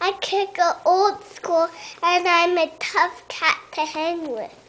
I can go old school, and I'm a tough cat to hang with.